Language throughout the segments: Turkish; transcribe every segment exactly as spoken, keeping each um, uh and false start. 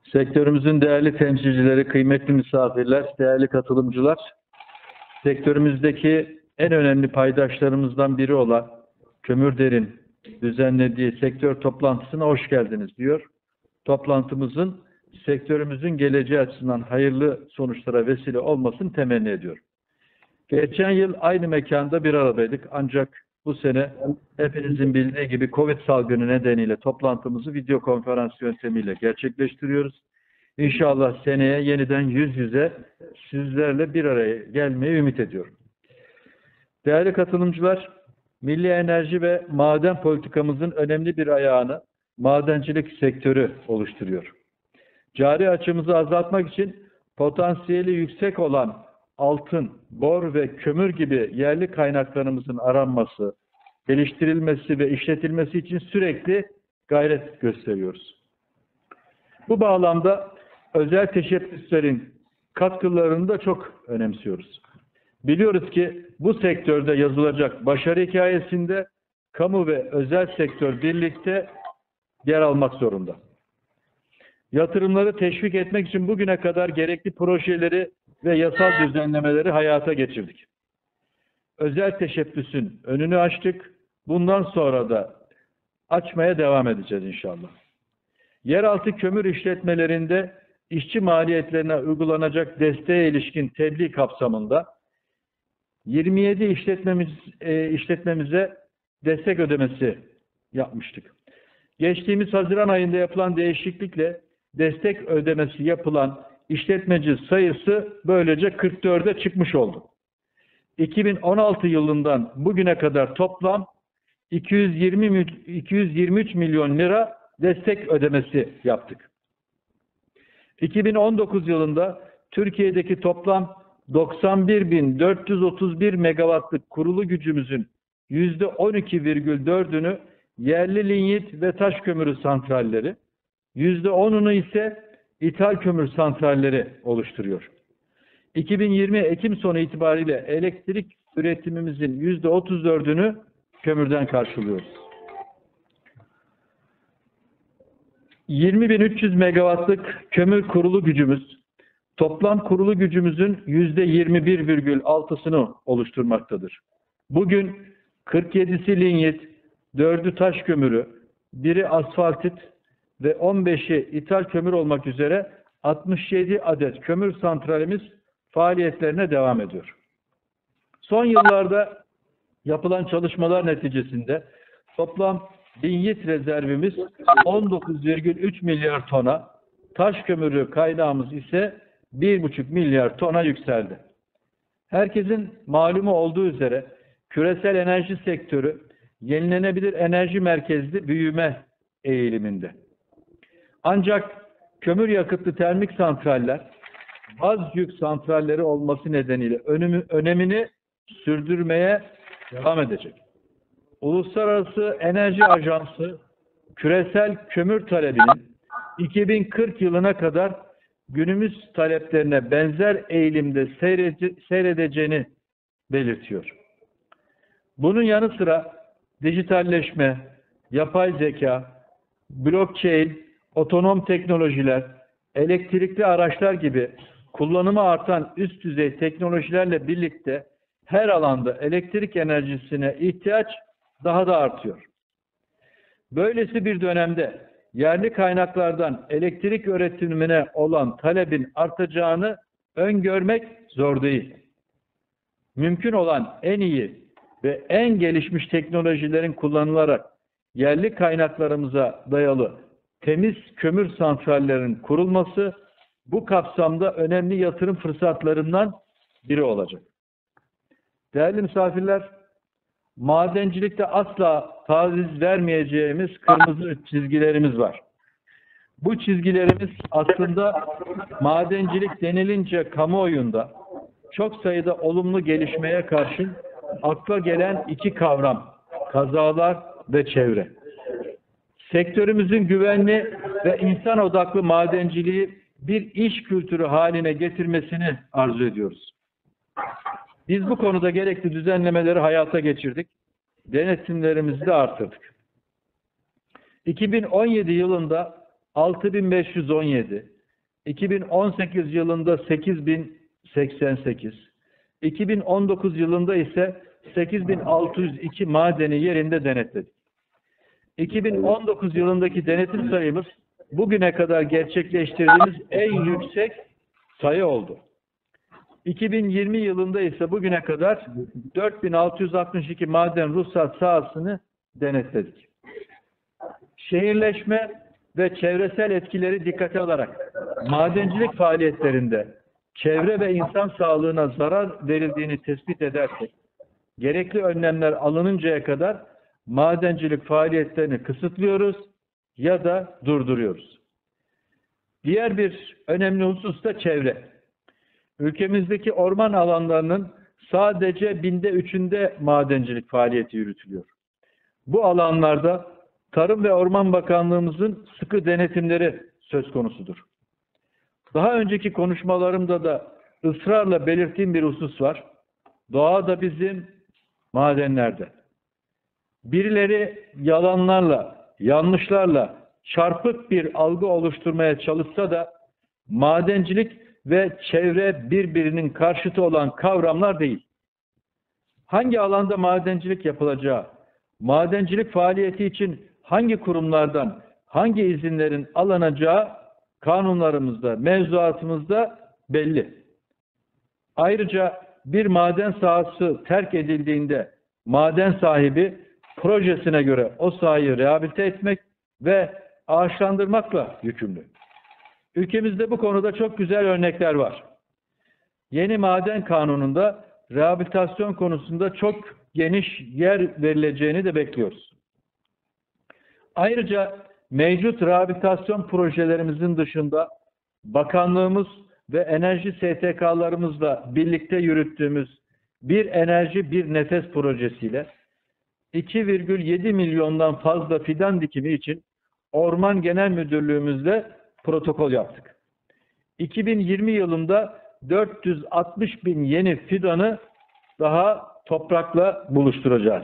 Sektörümüzün değerli temsilcileri, kıymetli misafirler, değerli katılımcılar, sektörümüzdeki en önemli paydaşlarımızdan biri olan Kömürder'in düzenlediği sektör toplantısına hoş geldiniz diyor. Toplantımızın sektörümüzün geleceği açısından hayırlı sonuçlara vesile olmasını temenni ediyor. Geçen yıl aynı mekanda bir aradaydık ancak bu sene hepinizin bildiği gibi Covid salgını nedeniyle toplantımızı video konferans yöntemiyle gerçekleştiriyoruz. İnşallah seneye yeniden yüz yüze sizlerle bir araya gelmeyi ümit ediyorum. Değerli katılımcılar, milli enerji ve maden politikamızın önemli bir ayağını madencilik sektörü oluşturuyor. Cari açımızı azaltmak için potansiyeli yüksek olan altın, bor ve kömür gibi yerli kaynaklarımızın aranması, geliştirilmesi ve işletilmesi için sürekli gayret gösteriyoruz. Bu bağlamda özel teşebbüslerin katkılarını da çok önemsiyoruz. Biliyoruz ki bu sektörde yazılacak başarı hikayesinde kamu ve özel sektör birlikte yer almak zorunda. Yatırımları teşvik etmek için bugüne kadar gerekli projeleri ve yasal düzenlemeleri hayata geçirdik. Özel teşebbüsün önünü açtık. Bundan sonra da açmaya devam edeceğiz inşallah. Yeraltı kömür işletmelerinde işçi maliyetlerine uygulanacak desteğe ilişkin tebliğ kapsamında yirmi yedi işletmemiz, e, işletmemize destek ödemesi yapmıştık. Geçtiğimiz Haziran ayında yapılan değişiklikle destek ödemesi yapılan işletmeci sayısı böylece kırk dörde çıkmış oldu. iki bin on altı yılından bugüne kadar toplam iki yüz yirmi, iki yüz yirmi üç milyon lira destek ödemesi yaptık. iki bin on dokuz yılında Türkiye'deki toplam doksan bir bin dört yüz otuz bir megawattlık kurulu gücümüzün yüzde on iki virgül dördünü yerli linyit ve taş kömürü santralleri, yüzde onunu ise ithal kömür santralleri oluşturuyor. iki bin yirmi Ekim sonu itibariyle elektrik üretimimizin yüzde otuz dördünü kömürden karşılıyoruz. yirmi bin üç yüz megawattlık kömür kurulu gücümüz, toplam kurulu gücümüzün yüzde yirmi bir virgül altısını oluşturmaktadır. Bugün kırk yedisi linyit, dördü taş kömürü, biri asfaltit ve on beşi ithal kömür olmak üzere altmış yedi adet kömür santralimiz faaliyetlerine devam ediyor. Son yıllarda yapılan çalışmalar neticesinde toplam linyit rezervimiz on dokuz virgül üç milyar tona, taş kömürü kaynağımız ise bir buçuk milyar tona yükseldi. Herkesin malumu olduğu üzere küresel enerji sektörü yenilenebilir enerji merkezli büyüme eğiliminde. Ancak kömür yakıtlı termik santraller az yük santralleri olması nedeniyle önümü, önemini sürdürmeye devam edecek. Uluslararası Enerji Ajansı küresel kömür talebinin iki bin kırk yılına kadar günümüz taleplerine benzer eğilimde seyredeceğini belirtiyor. Bunun yanı sıra dijitalleşme, yapay zeka, blockchain, otonom teknolojiler, elektrikli araçlar gibi kullanımı artan üst düzey teknolojilerle birlikte her alanda elektrik enerjisine ihtiyaç daha da artıyor. Böylesi bir dönemde yerli kaynaklardan elektrik üretimine olan talebin artacağını öngörmek zor değil. Mümkün olan en iyi ve en gelişmiş teknolojilerin kullanılarak yerli kaynaklarımıza dayalı temiz kömür santrallerinin kurulması bu kapsamda önemli yatırım fırsatlarından biri olacak. Değerli misafirler, madencilikte asla taviz vermeyeceğimiz kırmızı çizgilerimiz var. Bu çizgilerimiz aslında madencilik denilince kamuoyunda çok sayıda olumlu gelişmeye karşın akla gelen iki kavram, kazalar ve çevre. Sektörümüzün güvenli ve insan odaklı madenciliği bir iş kültürü haline getirmesini arzu ediyoruz. Biz bu konuda gerekli düzenlemeleri hayata geçirdik. Denetimlerimizi de artırdık. iki bin on yedi yılında altı bin beş yüz on yedi, iki bin on sekiz yılında sekiz bin seksen sekiz, iki bin on dokuz yılında ise sekiz bin altı yüz iki madeni yerinde denetledik. iki bin on dokuz yılındaki denetim sayımız bugüne kadar gerçekleştirdiğimiz en yüksek sayı oldu. iki bin yirmi yılında ise bugüne kadar dört bin altı yüz altmış iki maden ruhsat sahasını denetledik. Şehirleşme ve çevresel etkileri dikkate alarak madencilik faaliyetlerinde çevre ve insan sağlığına zarar verildiğini tespit edersek, gerekli önlemler alınıncaya kadar madencilik faaliyetlerini kısıtlıyoruz ya da durduruyoruz. Diğer bir önemli husus da çevre. Ülkemizdeki orman alanlarının sadece binde üçünde madencilik faaliyeti yürütülüyor. Bu alanlarda Tarım ve Orman Bakanlığımızın sıkı denetimleri söz konusudur. Daha önceki konuşmalarımda da ısrarla belirttiğim bir husus var. Doğa da bizim, madenlerde. Birileri yalanlarla, yanlışlarla çarpık bir algı oluşturmaya çalışsa da madencilik ve çevre birbirinin karşıtı olan kavramlar değil. Hangi alanda madencilik yapılacağı, madencilik faaliyeti için hangi kurumlardan hangi izinlerin alınacağı kanunlarımızda, mevzuatımızda belli. Ayrıca bir maden sahası terk edildiğinde maden sahibi projesine göre o sahayı rehabilite etmek ve ağaçlandırmakla yükümlü. Ülkemizde bu konuda çok güzel örnekler var. Yeni maden kanununda rehabilitasyon konusunda çok geniş yer verileceğini de bekliyoruz. Ayrıca mevcut rehabilitasyon projelerimizin dışında bakanlığımız ve enerji S T K'larımızla birlikte yürüttüğümüz Bir Enerji Bir Nefes projesiyle iki virgül yedi milyondan fazla fidan dikimi için Orman Genel Müdürlüğümüzle protokol yaptık. iki bin yirmi yılında dört yüz altmış bin yeni fidanı daha toprakla buluşturacağız.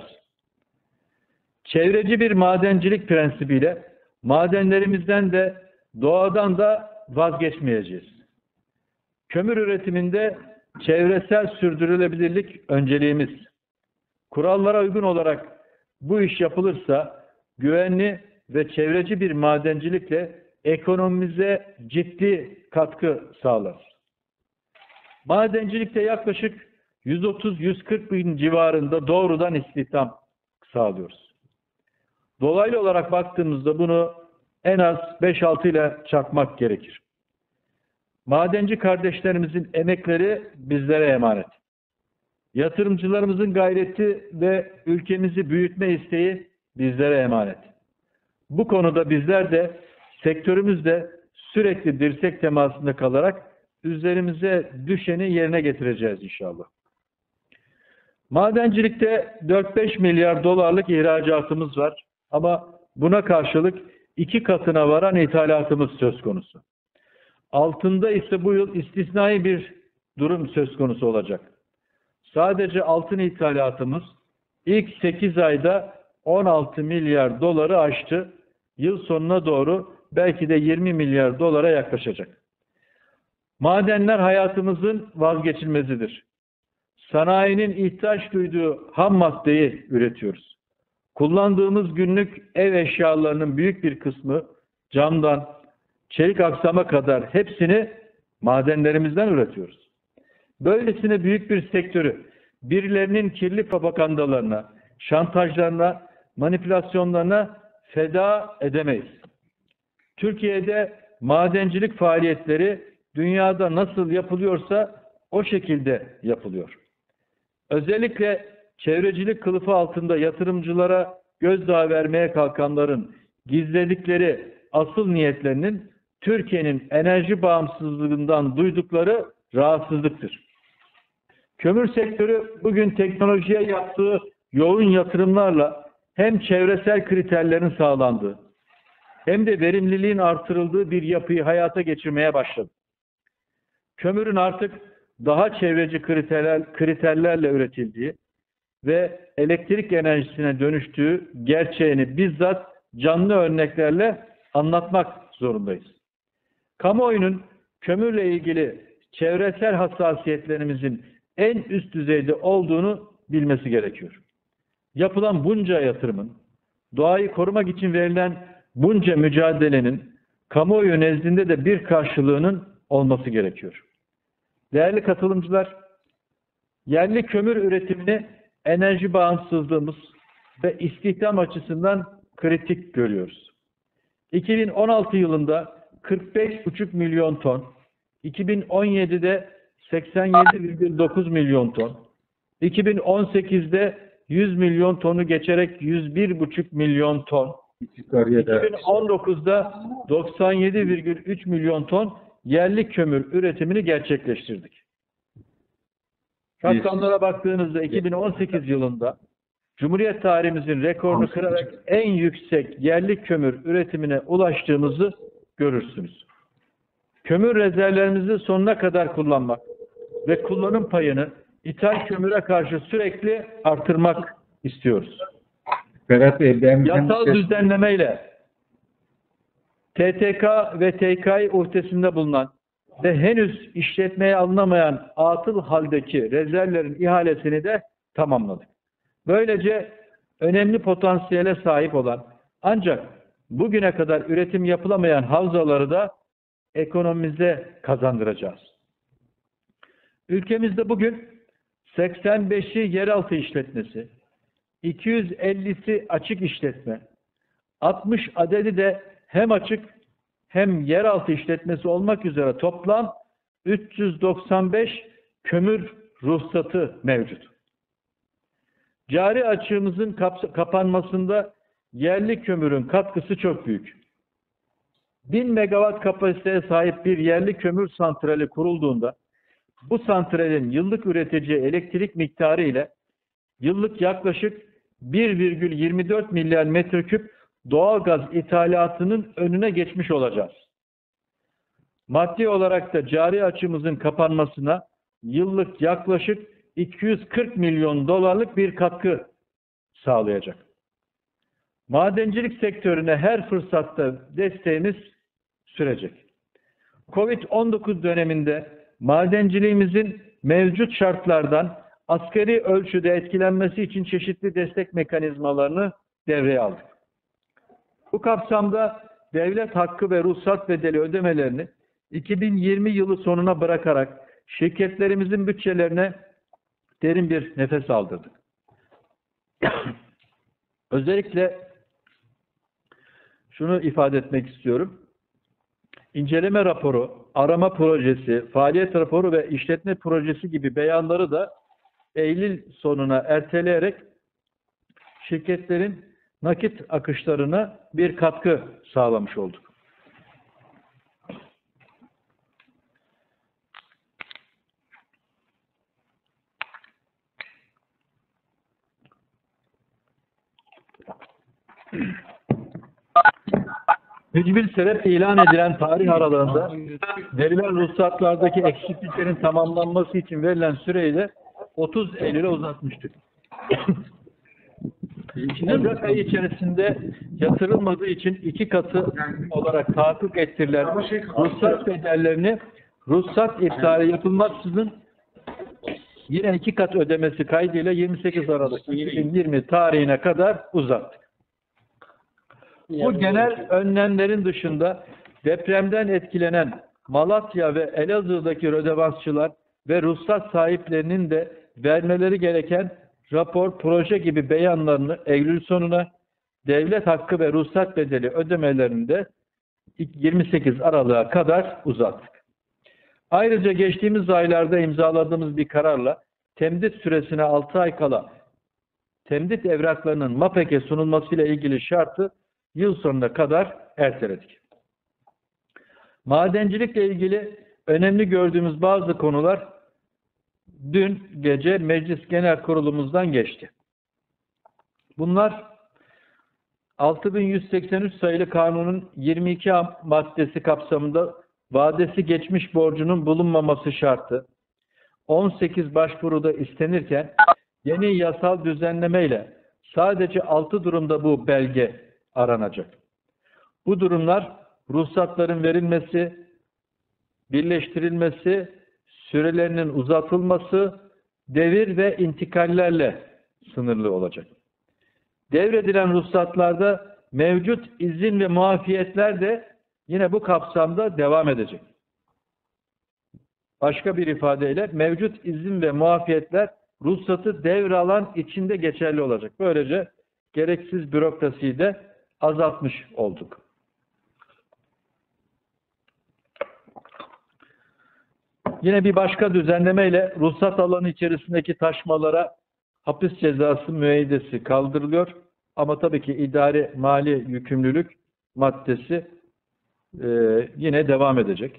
Çevreci bir madencilik prensibiyle madenlerimizden de doğadan da vazgeçmeyeceğiz. Kömür üretiminde çevresel sürdürülebilirlik önceliğimiz. Kurallara uygun olarak bu iş yapılırsa güvenli ve çevreci bir madencilikle ekonomimize ciddi katkı sağlar. Madencilikte yaklaşık yüz otuz yüz kırk bin civarında doğrudan istihdam sağlıyoruz. Dolaylı olarak baktığımızda bunu en az beş altı ile çarpmak gerekir. Madenci kardeşlerimizin emekleri bizlere emanet. Yatırımcılarımızın gayreti ve ülkemizi büyütme isteği bizlere emanet. Bu konuda bizler de sektörümüzde sürekli dirsek temasında kalarak üzerimize düşeni yerine getireceğiz inşallah. Madencilikte dört beş milyar dolarlık ihracatımız var ama buna karşılık iki katına varan ithalatımız söz konusu. Altında ise bu yıl istisnai bir durum söz konusu olacak. Sadece altın ithalatımız ilk sekiz ayda on altı milyar doları aştı. Yıl sonuna doğru belki de yirmi milyar dolara yaklaşacak. Madenler hayatımızın vazgeçilmezidir. Sanayinin ihtiyaç duyduğu ham maddeyi üretiyoruz. Kullandığımız günlük ev eşyalarının büyük bir kısmı camdan çelik aksama kadar hepsini madenlerimizden üretiyoruz. Böylesine büyük bir sektörü birilerinin kirli propagandalarına, şantajlarına, manipülasyonlarına feda edemeyiz. Türkiye'de madencilik faaliyetleri dünyada nasıl yapılıyorsa o şekilde yapılıyor. Özellikle çevrecilik kılıfı altında yatırımcılara gözdağı vermeye kalkanların gizledikleri asıl niyetlerinin Türkiye'nin enerji bağımsızlığından duydukları rahatsızlıktır. Kömür sektörü bugün teknolojiye yaptığı yoğun yatırımlarla hem çevresel kriterlerin sağlandığı hem de verimliliğin artırıldığı bir yapıyı hayata geçirmeye başladı. Kömürün artık daha çevreci kriterler, kriterlerle üretildiği ve elektrik enerjisine dönüştüğü gerçeğini bizzat canlı örneklerle anlatmak zorundayız. Kamuoyunun kömürle ilgili çevresel hassasiyetlerimizin en üst düzeyde olduğunu bilmesi gerekiyor. Yapılan bunca yatırımın, doğayı korumak için verilen bunca mücadelenin kamuoyu nezdinde de bir karşılığının olması gerekiyor. Değerli katılımcılar, yerli kömür üretimini enerji bağımsızlığımız ve istihdam açısından kritik görüyoruz. iki bin on altı yılında kırk beş buçuk milyon ton, iki bin on yedi'de seksen yedi virgül dokuz milyon ton, iki bin on sekiz'de yüz milyon tonu geçerek yüz bir buçuk milyon ton, iki bin on dokuz'da doksan yedi virgül üç milyon ton yerli kömür üretimini gerçekleştirdik. Rakamlara baktığınızda iki bin on sekiz yılında Cumhuriyet tarihimizin rekorunu kırarak en yüksek yerli kömür üretimine ulaştığımızı görürsünüz. Kömür rezervlerimizi sonuna kadar kullanmak ve kullanım payını ithal kömüre karşı sürekli artırmak istiyoruz. Berat Bey, ben yasal düzenlemeyle T T K ve T K uhdesinde bulunan ve henüz işletmeye alınamayan atıl haldeki rezervlerin ihalesini de tamamladık. Böylece önemli potansiyele sahip olan ancak bugüne kadar üretim yapılamayan havzaları da ekonomimize kazandıracağız. Ülkemizde bugün seksen beşi yeraltı işletmesi, iki yüz ellisi açık işletme, altmış adedi de hem açık hem yeraltı işletmesi olmak üzere toplam üç yüz doksan beş kömür ruhsatı mevcut. Cari açığımızın kapanmasında yerli kömürün katkısı çok büyük. bin megawatt kapasiteye sahip bir yerli kömür santrali kurulduğunda bu santralin yıllık üreteceği elektrik miktarı ile yıllık yaklaşık bir virgül yirmi dört milyar metreküp doğalgaz ithalatının önüne geçmiş olacağız. Maddi olarak da cari açığımızın kapanmasına yıllık yaklaşık iki yüz kırk milyon dolarlık bir katkı sağlayacak. Madencilik sektörüne her fırsatta desteğimiz sürecek. Covid on dokuz döneminde madenciliğimizin mevcut şartlardan asgari ölçüde etkilenmesi için çeşitli destek mekanizmalarını devreye aldık. Bu kapsamda devlet hakkı ve ruhsat bedeli ödemelerini iki bin yirmi yılı sonuna bırakarak şirketlerimizin bütçelerine derin bir nefes aldırdık. Özellikle şunu ifade etmek istiyorum. İnceleme raporu, arama projesi, faaliyet raporu ve işletme projesi gibi beyanları da Eylül sonuna erteleyerek şirketlerin nakit akışlarına bir katkı sağlamış olduk. Mücbir sebep ilan edilen tarih aralığında verilen ruhsatlardaki eksikliklerin tamamlanması için verilen süreyi de otuz Eylül'e uzatmıştık. Ocak ayı içerisinde yatırılmadığı için iki katı olarak tahakkuk ettirilen ruhsat bedellerini ruhsat iptali yapılmaksızın yine iki kat ödemesi kaydıyla yirmi sekiz Aralık iki bin yirmi tarihine kadar uzattık. Bu genel önlemlerin dışında depremden etkilenen Malatya ve Elazığ'daki rödevansçılar ve ruhsat sahiplerinin de vermeleri gereken rapor, proje gibi beyanlarını Eylül sonuna, devlet hakkı ve ruhsat bedeli ödemelerini de yirmi sekiz Aralık'a kadar uzattık. Ayrıca geçtiğimiz aylarda imzaladığımız bir kararla temdit süresine altı ay kala temdit evraklarının MAPEK'e sunulmasıyla ilgili şartı yıl sonuna kadar erteledik. Madencilikle ilgili önemli gördüğümüz bazı konular dün gece Meclis Genel Kurulumuzdan geçti. Bunlar altı bin yüz seksen üç sayılı kanunun yirmi iki maddesi kapsamında vadesi geçmiş borcunun bulunmaması şartı on sekiz başvuruda istenirken yeni yasal düzenlemeyle sadece altı durumda bu belge aranacak. Bu durumlar ruhsatların verilmesi, birleştirilmesi, sürelerinin uzatılması, devir ve intikallerle sınırlı olacak. Devredilen ruhsatlarda mevcut izin ve muafiyetler de yine bu kapsamda devam edecek. Başka bir ifadeyle mevcut izin ve muafiyetler ruhsatı devralan içinde geçerli olacak. Böylece gereksiz bürokrasiyi de azaltmış olduk. Yine bir başka düzenlemeyle ruhsat alanı içerisindeki taşmalara hapis cezası müeyyidesi kaldırılıyor. Ama tabii ki idari mali yükümlülük maddesi e, yine devam edecek.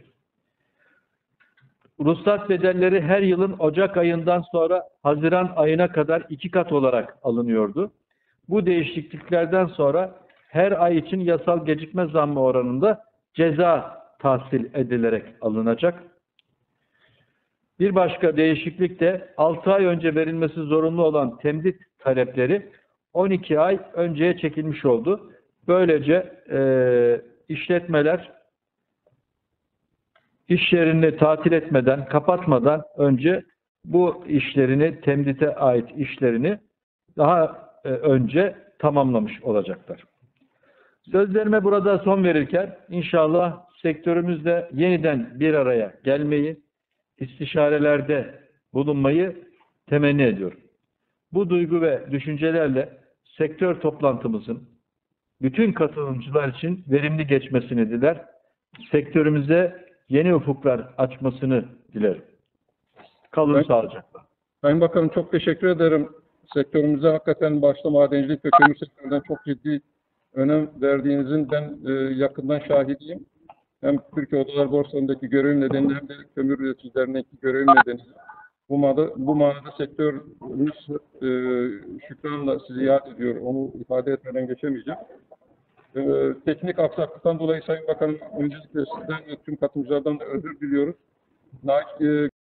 Ruhsat bedelleri her yılın Ocak ayından sonra Haziran ayına kadar iki kat olarak alınıyordu. Bu değişikliklerden sonra her ay için yasal gecikme zammı oranında ceza tahsil edilerek alınacak. Bir başka değişiklik de altı ay önce verilmesi zorunlu olan temdit talepleri on iki ay önceye çekilmiş oldu. Böylece e, işletmeler iş yerini tatil etmeden, kapatmadan önce bu işlerini, temdite ait işlerini daha e, önce tamamlamış olacaklar. Sözlerime burada son verirken inşallah sektörümüzde yeniden bir araya gelmeyi, istişarelerde bulunmayı temenni ediyorum. Bu duygu ve düşüncelerle sektör toplantımızın bütün katılımcılar için verimli geçmesini diler. Sektörümüze yeni ufuklar açmasını dilerim. Kalın Ben, sağlıcakla. Sayın Bakanım çok teşekkür ederim. Sektörümüze hakikaten başta madencilik ve kömür sektöründen çok ciddi önem verdiğinizin ben e, yakından şahidiyim. Hem Türkiye Odalar Borsası'ndaki görevim nedeniyle hem de kömür üreticilerindeki görevim nedeniyle. Bu manada, bu manada sektörümüz e, şükranla sizi yad ediyor. Onu ifade etmeden geçemeyeceğim. E, teknik aksaklıktan dolayı Sayın Bakanım öncelikle sizden ve tüm katılımcılardan da özür diliyoruz. Na, e,